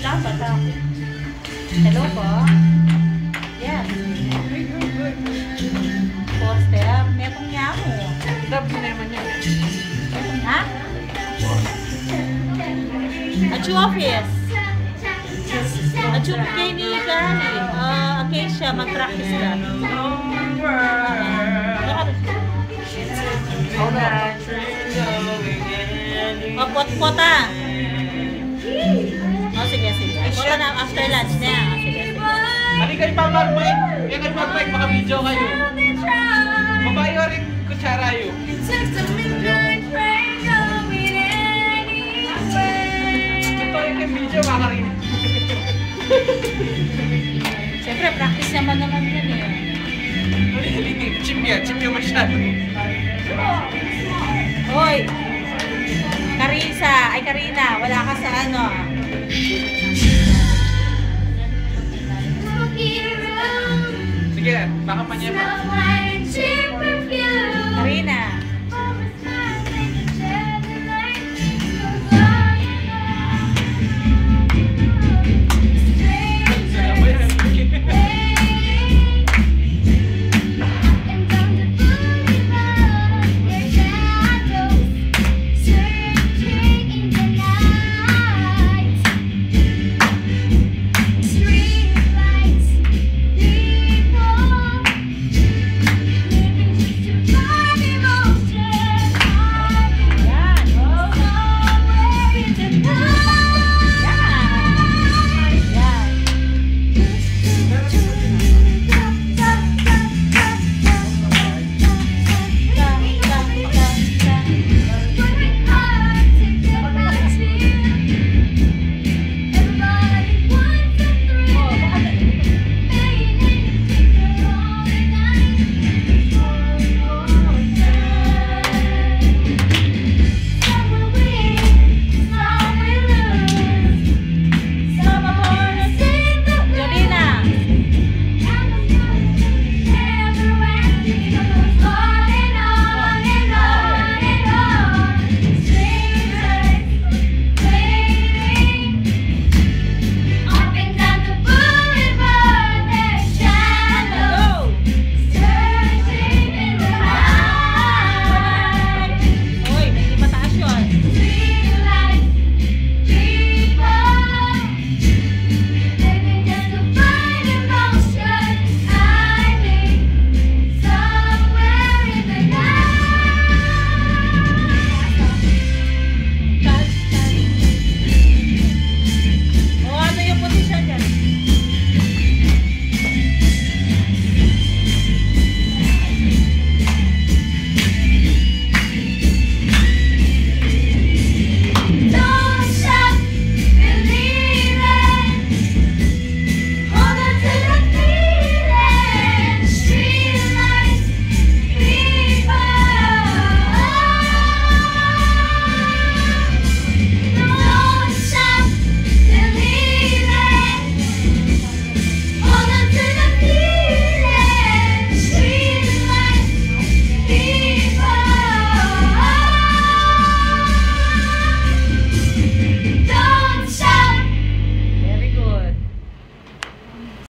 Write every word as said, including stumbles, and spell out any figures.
lang, bata ako. Hello po? Yes. Poster, metong niya ako. Dab mo naman yan. Ha? Achu office. Achu kay ni Gani. Ah, okay siya, mag-practice ka. O, pot-pota. O, sige, sige. Pota na after lunch na yan. O, sige, sige. Halika kayo pa mag-mic. Kaya kayo mag-mic, baka video kayo. Mabayo rin kutsara yun. Ito yung video, makakarinig. Siyempre, practice naman naman yan eh. Halika, chip yan. Chip yung masyado. Hoy! Karisa, ay Karina, wala ka sa ano. Sige, baka pa niya pa.